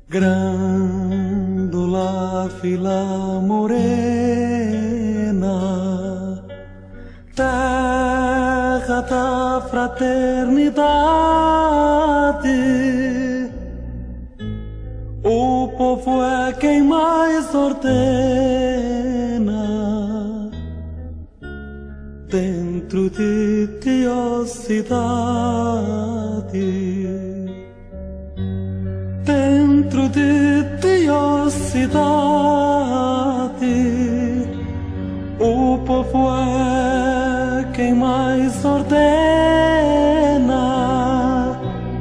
Grândola, fila morena, terra da fraternidade. O povo é quem mais ordena dentro de ti, ó cidade. Dentro de ti, ó cidade, o povo é quem mais ordena,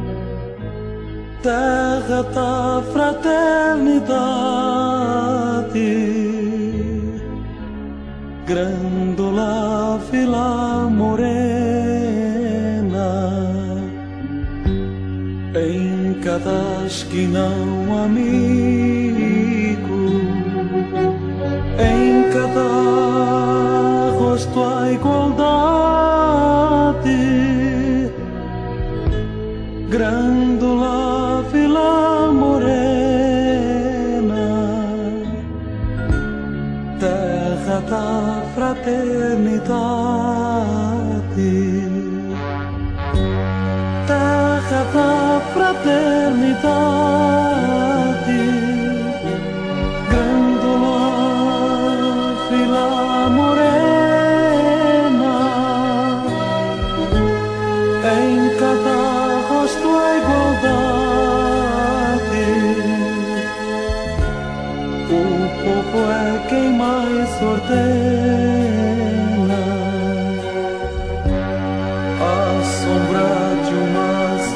terra da fraternidade, Grândola, Vila Morena. Em cada esquina um amigo, em cada rosto a igualdade. Grândola, Vila Morena, terra da fraternidade, terra da fraternidade. Grândola, Vila Morena, em cada rosto a igualdade. O povo é quem mais ordena, a sombra de uma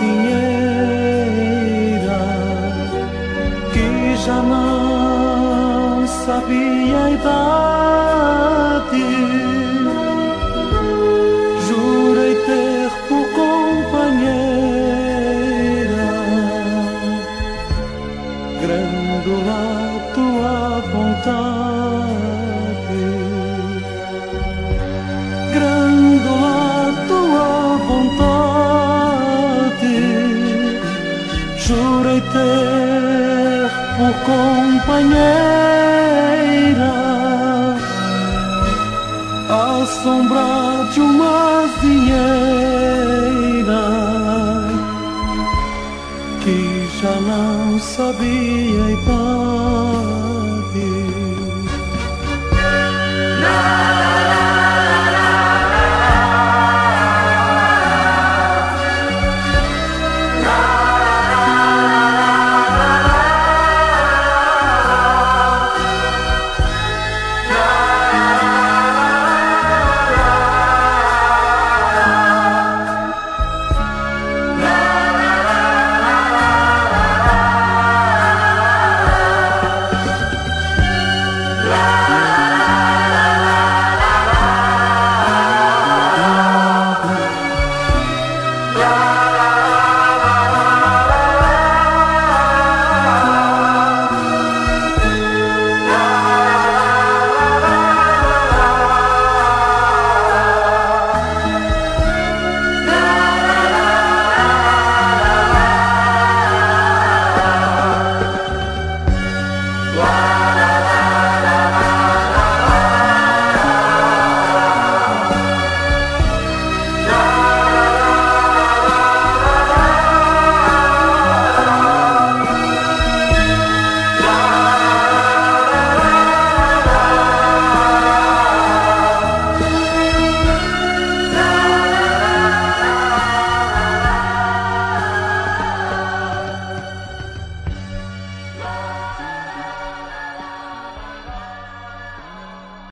azinheira que já não sabia a idade. Jurei ter por companheira Grândola, tua vontade. Grândola, tua vontade. Jurei ter por companheira a sombra de uma azinheira que já não sabia a idade.